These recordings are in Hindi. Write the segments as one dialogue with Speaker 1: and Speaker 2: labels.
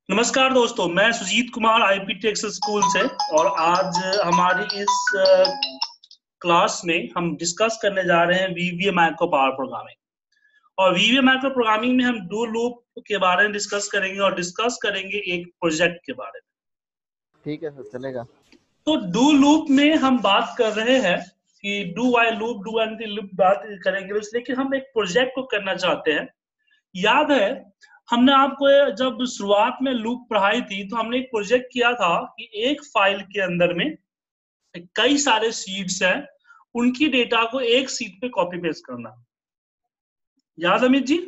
Speaker 1: नमस्कार दोस्तों, मैं Sujeet Kumar IPT Excel school से। और आज हमारी इस क्लास में हम डिस्कस करने जा रहे हैं वीवीए माइक्रो पावर प्रोग्रामिंग। और वीवीए माइक्रो प्रोग्रामिंग में हम डू लूप के बारे में डिस्कस करेंगे और डिस्कस करेंगे एक प्रोजेक्ट के बारे में।
Speaker 2: ठीक है सर, चलेगा।
Speaker 1: तो डू लूप में हम बात कर रहे हैं कि do while loop, do and loop बात करेंगे, लेकिन हम एक प्रोजेक्ट को करना चाहते हैं। याद है हमने आपको जब शुरुआत में लूप पढ़ाई थी तो हमने एक प्रोजेक्ट किया था कि एक फाइल के अंदर में कई सारे शीट्स हैं, उनकी डेटा को एक शीट पे कॉपी पेस्ट करना। याद अमित जी?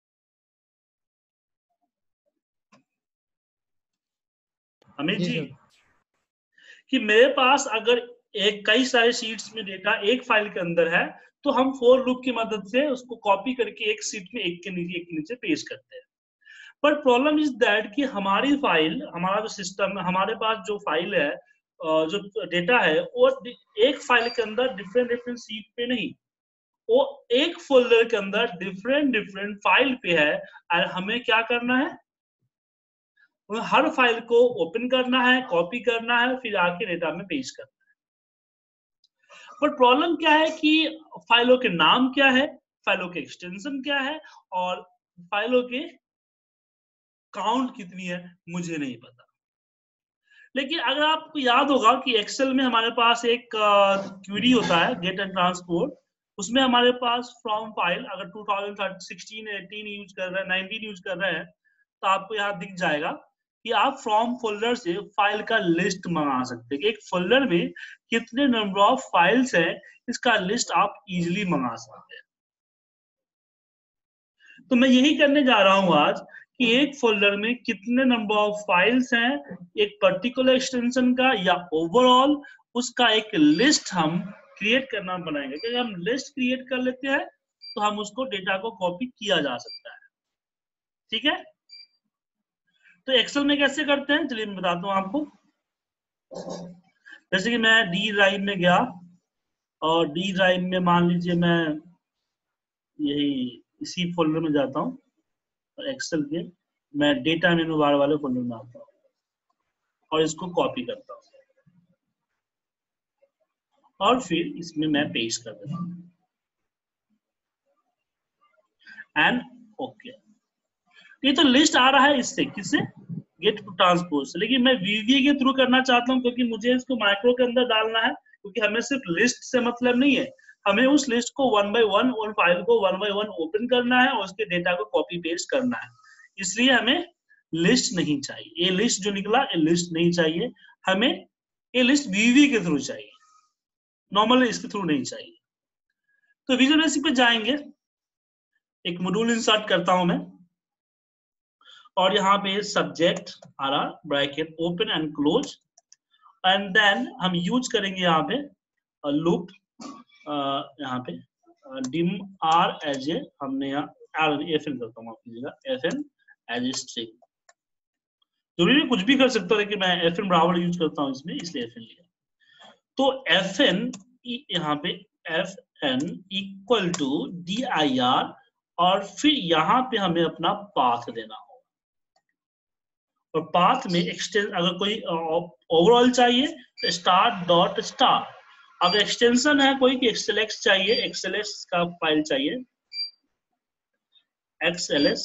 Speaker 1: अमित जी, कि मेरे पास अगर कई सारे शीट्स में डेटा एक फाइल के अंदर है तो हम फॉर लूप की मदद से उसको कॉपी करके एक शीट में एक के नीचे पेस्ट करते हैं। पर प्रॉब्लम इज दैट कि हमारी फाइल, हमारा जो सिस्टम, हमारे पास जो फाइल है, जो डेटा है, वो एक फाइल के अंदर डिफरेंट सीट पे नहीं, वो एक फोल्डर के अंदर डिफरेंट फाइल पे है। और हमें क्या करना है, हर फाइल को ओपन करना है, कॉपी करना है, फिर आके डेटा में पेस्ट करना है। पर प्रॉब्लम क्या है कि फाइलों के नाम क्या है, फाइलों के एक्सटेंशन क्या है, और फाइलों के काउंट कितनी है, मुझे नहीं पता। लेकिन अगर आपको याद होगा कि एक्सेल में हमारे पास एक क्वेरी होता है, गेट एंड ट्रांसपोर्ट। उसमें हमारे पास फ्रॉम फाइल, अगर 2016, 18 यूज कर रहे हैं, 19 यूज कर रहे हैं, तो आपको यहाँ दिख जाएगा कि आप फ्रॉम फोल्डर से फाइल का लिस्ट मंगा सकते हैं। एक फोल्डर में कितने नंबर ऑफ फाइल्स हैं, इसका लिस्ट आप इजिली मंगा सकते हैं। तो मैं यही करने जा रहा हूं आज कि एक फोल्डर में कितने नंबर ऑफ फाइल्स हैं, एक पर्टिकुलर एक्सटेंशन का या ओवरऑल, उसका एक लिस्ट हम क्रिएट करना बनाएंगे। क्योंकि हम लिस्ट क्रिएट कर लेते हैं तो हम उसको डेटा को कॉपी किया जा सकता है। ठीक है, तो एक्सेल में कैसे करते हैं चलिए मैं बताता हूँ आपको। जैसे कि मैं डी ड्राइव में गया और डी ड्राइव में मान लीजिए मैं यही इसी फोल्डर में जाता हूँ और एक्सेल के मैं डेटा मेनू बार वाले फोल्डर में आता हूँ और इसको कॉपी करता हूँ और फिर इसमें मैं पेस्ट कर देता हूँ एंड ओके। ये तो लिस्ट आ रहा है इससे, किससे? गेट ट्रांसपोर्ट से। लेकिन मैं वीवीए के थ्रू करना चाहता हूँ क्योंकि मुझे इसको माइक्रो के अंदर डालना है। क्योंकि हमें सिर्फ लिस्ट से मतलब नहीं है, हमें उस लिस्ट को वन बाय वन और फाइल को वन बाय वन ओपन करना है और उसके डेटा को कॉपी पेस्ट करना है। इसलिए हमें लिस्ट नहीं चाहिए। ये लिस्ट जो निकला, ये लिस्ट नहीं चाहिए हमें। ये लिस्ट वीवीए के थ्रू चाहिए, नॉर्मल इसके थ्रू नहीं चाहिए। तो विजुअल बेसिक पे जाएंगे, एक मॉड्यूल इंसर्ट करता हूं मैं और यहाँ पे सब्जेक्ट आ रहा, bracket open and close, and then हम यूज करेंगे यहाँ पे लूप। यहाँ पे डिम आर एज ए, हमने यहाँ एफ एन करता हूँ, माफ कीजिएगा, F N as a string. जरूरी कुछ भी कर सकता हूँ लेकिन मैं एफ एन बराबर यूज करता हूँ इसमें, इसलिए एफ एन लिया। तो एफ एन यहाँ पे F N equal to D I R, और फिर यहाँ पे हमें अपना पाथ देना होगा। और पाथ में एक्सटेंशन, अगर कोई ओवरऑल चाहिए तो स्टार्ट डॉट स्टार। अगर एक्सटेंशन है कोई कि एक्सएलएक्स चाहिए, एक्सएलएक्स का फाइल चाहिए, एक्सएलएस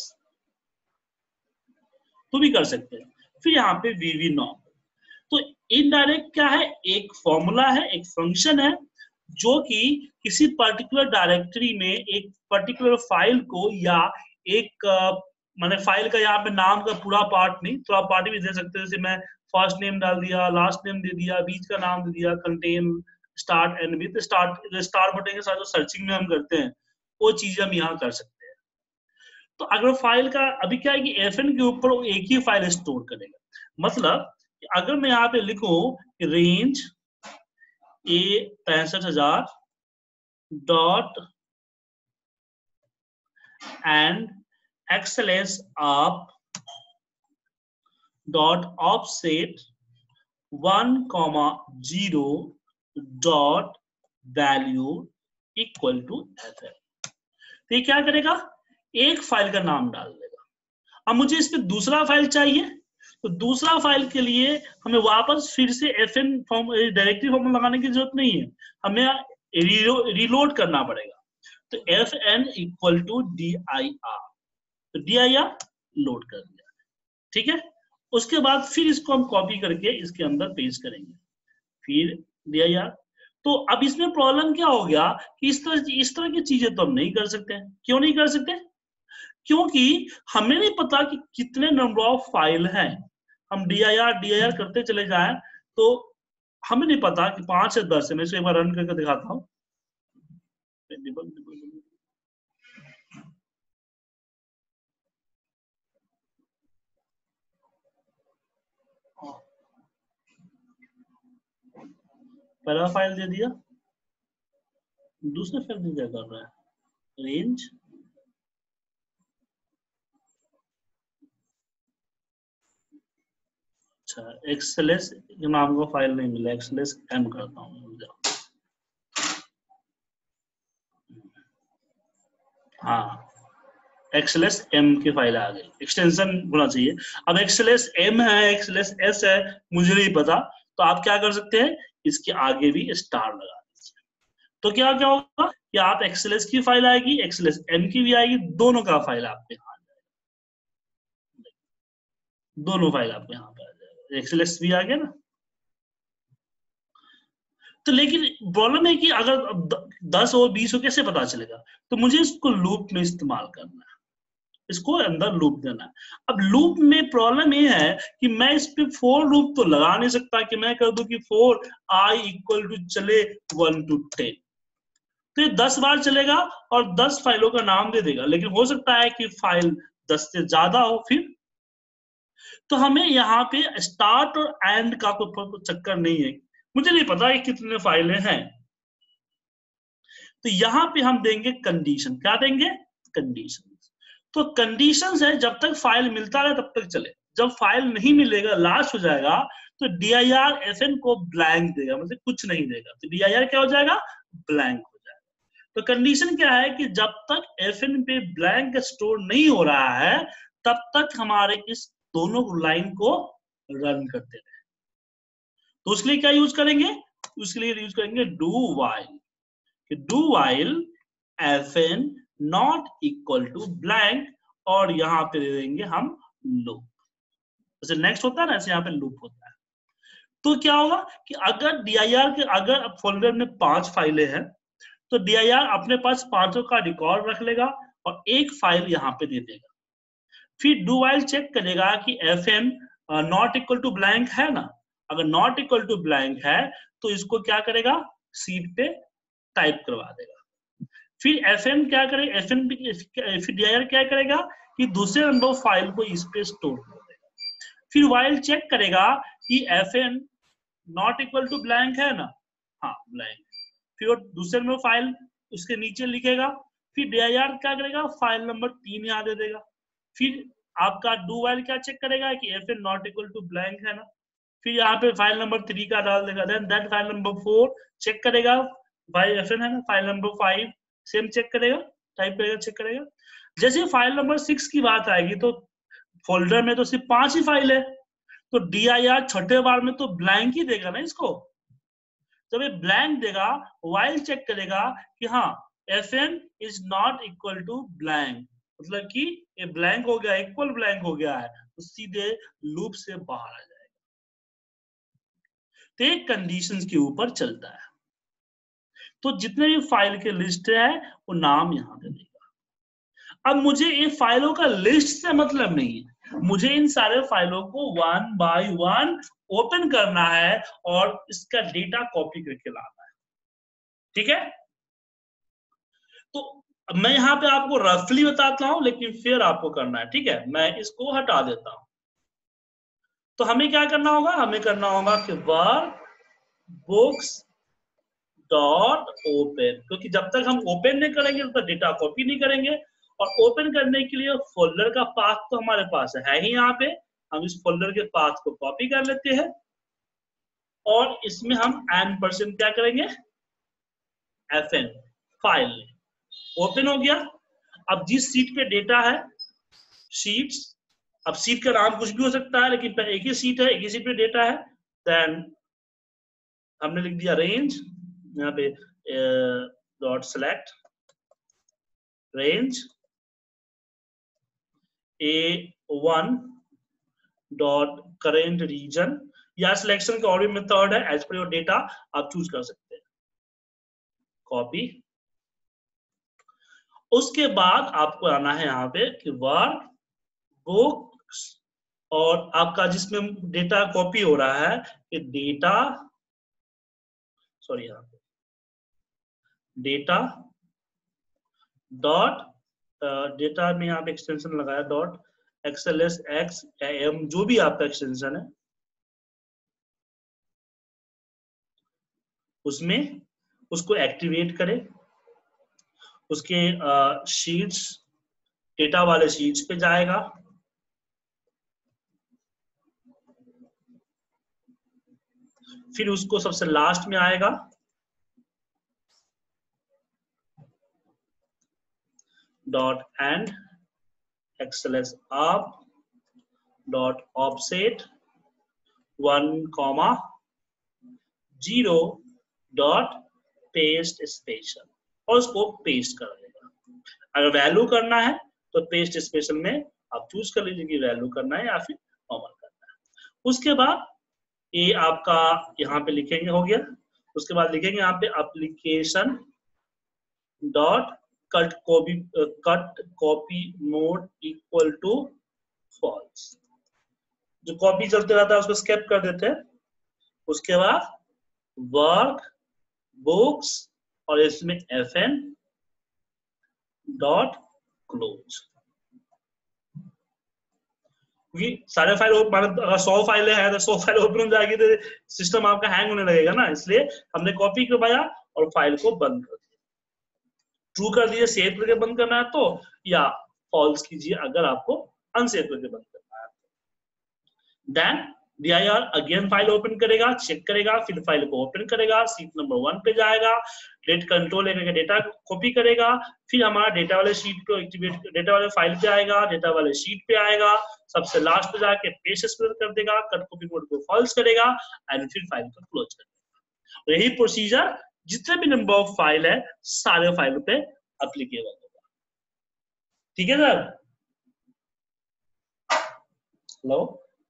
Speaker 1: तो भी कर सकते हैं। फिर यहाँ पे वीवी नॉर्म। तो इनडायरेक्ट क्या है, एक फॉर्मूला है, एक फंक्शन है जो कि किसी पर्टिकुलर डायरेक्टरी में एक पर्टिकुलर फाइल को, या एक माने फाइल का यहाँ पे नाम का पूरा पार्ट नहीं, थोड़ा पार्ट भी दे सकते हैं। जैसे मैं फर्स्ट नेम डाल दिया, लास्ट नेम दे दिया, बीच का नाम दे दिया, contain, start and with. Star button के साथ जो सर्चिंग में हम करते हैं वो चीजें हम यहाँ कर सकते हैं। तो अगर फाइल का अभी क्या है कि एफएन के ऊपर वो एक ही फाइल स्टोर करेगा। मतलब अगर मैं यहाँ पे लिखूं range A 65,000 dot end XLS आप dot offset 1,0 dot value equal to FN, तो ये क्या करेगा, एक फाइल का नाम डाल देगा। अब मुझे इस पे दूसरा फाइल चाहिए तो दूसरा फाइल के लिए हमें वापस फिर से fn फॉर्म डायरेक्टरी फॉर्म लगाने की जरूरत नहीं है, हमें रिलोड करना पड़ेगा। तो fn इक्वल टू dir, तो dir लोड कर दिया, ठीक है। उसके बाद फिर इसको हम कॉपी करके इसके अंदर पेस्ट करेंगे, फिर dir। तो अब इसमें प्रॉब्लम क्या हो गया कि इस तरह की चीजें तो हम नहीं कर सकते। क्यों नहीं कर सकते? क्योंकि हमें नहीं पता कि कितने नंबर ऑफ फाइल हैं। हम dir करते चले जाएं तो हमें नहीं पता कि 5 या 10 है। मैं इसे एक बार रन करके दिखाता हूं। पहला फाइल दे दिया, दूसरा फाइल क्या कर रहा है, रेंज, अच्छा एक्सएलएस के नाम का फाइल नहीं मिला, एक्सएलएस एम करता हूँ। हाँ, एक्सएलएस एम की फाइल आ गई, एक्सटेंशन होना चाहिए। अब एक्सएलएस एम है, एक्सएलएस एस है, मुझे नहीं पता, तो आप क्या कर सकते हैं, इसके आगे भी स्टार लगा दीजिए। तो क्या क्या होगा कि आप एक्सएलएस की फाइल आएगी, एक्सएलएस एम की भी आएगी, दोनों का फाइल आपके यहाँ आ जाएगा, दोनों फाइल आपके यहाँ पे आ जाएगा, एक्सएलएस भी आ गया ना। तो लेकिन प्रॉब्लम है कि अगर 10 और 20 हो कैसे पता चलेगा, तो मुझे इसको लूप में इस्तेमाल करना है, इसको अंदर लूप देना है। अब लूप में प्रॉब्लम ये है कि मैं इस पे फॉर लूप तो लगा नहीं सकता कि मैं कर दूं कि फॉर आई इक्वल टू चले 1 to 10, तो ये 10 बार चलेगा और 10 फाइलों का नाम दे देगा, लेकिन हो सकता है कि फाइल 10 से ज्यादा हो। फिर तो हमें यहाँ पे स्टार्ट और एंड का कोई चक्कर नहीं है, मुझे नहीं पता कि कितने फाइलें हैं, तो यहां पे हम देंगे कंडीशन। क्या देंगे? कंडीशन। तो कंडीशन है जब तक फाइल मिलता है तब तक चले, जब फाइल नहीं मिलेगा, लास्ट हो जाएगा, तो dir fn को ब्लैंक देगा, मतलब कुछ नहीं देगा, तो dir क्या हो जाएगा, ब्लैंक हो जाएगा। तो कंडीशन क्या है कि जब तक fn पे ब्लैंक स्टोर नहीं हो रहा है तब तक हमारे इस दोनों लाइन को रन करते रहे। तो उसके लिए क्या यूज करेंगे, उसके लिए यूज करेंगे do while, do while fn not equal to blank, और यहां पे दे देंगे हम लूप। जैसे नेक्स्ट होता है ना, ऐसे यहाँ पे लूप होता है। तो क्या होगा कि अगर dir के अगर फोल्डर में 5 फाइलें हैं तो dir अपने पास 5 का रिकॉर्ड रख लेगा और एक फाइल यहाँ पे दे देगा। फिर डू वाइल चेक करेगा कि fn not equal to blank है ना, अगर नॉट इक्वल टू ब्लैंक है तो इसको क्या करेगा, सीट पे टाइप करवा देगा। फिर fn क्या करेगा, फिर dir क्या करेगा कि दूसरे नंबर फाइल को इस पे स्टोर कर देगा। फिर वाइल चेक करेगा कि fn not equal to blank है ना, हाँ ब्लैंक, फिर दूसरे नंबर फाइल उसके नीचे लिखेगा। फिर dir क्या करेगा, फाइल नंबर 3 यहाँ दे देगा। फिर आपका डू वाइल क्या चेक करेगा कि fn not equal to blank है ना, फिर यहाँ पे फाइल नंबर 3 का डाल देगा। Then that file number 4 check करेगा, भाई fn है ना, फाइल नंबर 5 सेम चेक करेगा, टाइप करेगा, चेक करेगा। जैसे फाइल नंबर 6 की बात आएगी तो फोल्डर में तो सिर्फ 5 ही फाइल है, तो dir छठे बार में तो ब्लैंक ही देगा ना इसको। जब ये ब्लैंक देगा, वाइल चेक करेगा कि हाँ fn is not equal to blank, मतलब कि ये ब्लैंक हो गया, इक्वल ब्लैंक हो गया है, तो सीधे लूप से बाहर आ जाएगा। तो एक कंडीशंस के ऊपर चलता है। तो जितने भी फाइल के लिस्ट है वो नाम यहाँ दे देगा। अब मुझे ये फाइलों का लिस्ट से मतलब नहीं है, मुझे इन सारे फाइलों को 1 by 1 ओपन करना है और इसका डेटा कॉपी करके लाना है, ठीक है। तो मैं यहाँ पे आपको रफली बताता हूं, लेकिन फिर आपको करना है, ठीक है। मैं इसको हटा देता हूं। तो हमें क्या करना होगा, हमें करना होगा कि var books डॉट ओपन, क्योंकि जब तक हम ओपन नहीं करेंगे तब तक डेटा कॉपी नहीं करेंगे। और ओपन करने के लिए फोल्डर का पाथ तो हमारे पास है ही यहाँ पे, हम इस फोल्डर के पाथ को कॉपी कर लेते हैं और इसमें हम n% क्या करेंगे, fn, फाइल ओपन हो गया। अब जिस सीट पे डेटा है, शीट्स, अब सीट का नाम कुछ भी हो सकता है, लेकिन एक ही सीट है, एक ही सीट पे डेटा है। देन हमने लिख दिया रेंज, यहाँ पे dot select range A1 dot current region, या सिलेक्शन का और भी मेथड है, एज पर योर डेटा आप चूज कर सकते हैं। कॉपी, उसके बाद आपको आना है यहाँ पे कि वर्क बुक्स, और आपका जिसमें डेटा कॉपी हो रहा है कि डेटा, सॉरी यहाँ पे डेटा डॉट डेटा में यहाँ पे एक्सटेंशन लगाया डॉट XLS XM, जो भी आपका एक्सटेंशन है उसमें उसको एक्टिवेट करें, उसके शीट्स डेटा वाले शीट्स पे जाएगा, फिर उसको सबसे लास्ट में आएगा dot end XLS up dot offset 1,0 dot paste special, और उसको पेस्ट कर देगा। अगर वैल्यू करना है तो पेस्ट स्पेशल में आप चूज कर लीजिए कि वैल्यू करना है या फिर नॉर्मल करना है। उसके बाद ये आपका यहाँ पे लिखेंगे, हो गया। उसके बाद लिखेंगे यहाँ पे application dot cut copy mode equal to false, जो कॉपी चलते रहता है उसको स्किप कर देते हैं। उसके बाद वर्क बुक्स और इसमें FN डॉट क्लोज, क्योंकि सारे फाइल अगर 100 फाइलें हैं तो 100 फाइल ओपन हो जाएगी तो सिस्टम आपका हैंग होने लगेगा ना, इसलिए हमने कॉपी करवाया और फाइल को बंद कर दिया। ट्रू कर दिए सेव करके बंद करना है तो, या फॉल्स कीजिए अगर आपको अनसेव करके बंद करना है। Then dir again file open करेगा, चेक करेगा, फिर फाइल को ओपन करेगा, सीट नंबर 1 पे जाएगा, डेट कंट्रोल लेकर डेटा कॉपी करेगा, फिर हमारा डेटा वाले शीट को एक्टिवेट, डेटा वाले फाइल पे आएगा, डेटा वाले शीट पे आएगा, सबसे लास्ट पे जाके पेस्ट स्पेशल कर देगा, कट कॉपी मोड को फॉल्स करेगा एंड फिर फाइल को क्लोज कर देगा। यही प्रोसीजर जितने भी नंबर ऑफ फाइल है सारे फाइल पे एप्लीकेबल होगा। ठीक है सर? Hello,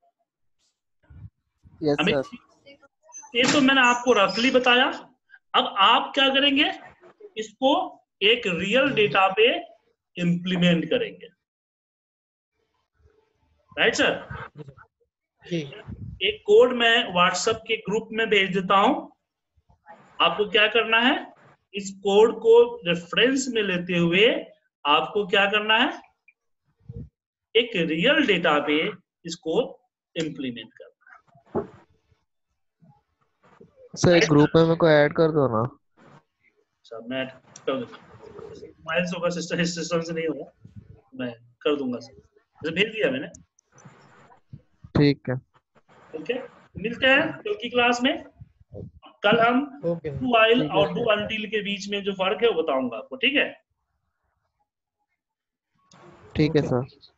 Speaker 2: yes sir.
Speaker 1: ये तो मैंने आपको रफली बताया। अब आप क्या करेंगे, इसको एक रियल डेटा पे इंप्लीमेंट करेंगे। Right sir? एक कोड मैं व्हाट्सएप के ग्रुप में भेज देता हूं। आपको क्या करना है, इस कोड को रेफरेंस में लेते हुए आपको क्या करना है, एक रियल डेटा पे इसको इंप्लीमेंट करना है।
Speaker 2: सर ग्रुप में मेरे को ऐड कर दो ना।
Speaker 1: सर मैं कर दूंगा, मोबाइल होगा, सिस्टम से नहीं होगा, मैं कर दूंगा सर, जैसे भेज दिया मैंने।
Speaker 2: ठीक है,
Speaker 1: ओके, मिलते हैं कल की क्लास में। कल हम डू व्हाइल और डू अनटिल के बीच में जो फर्क है वो बताऊंगा आपको। ठीक है?
Speaker 2: ठीक है सर।